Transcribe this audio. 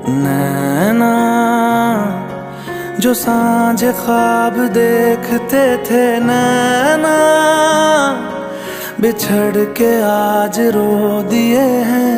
नैना जो सांझ ख्वाब देखते थे, नैना बिछड़ के आज रो दिए हैं।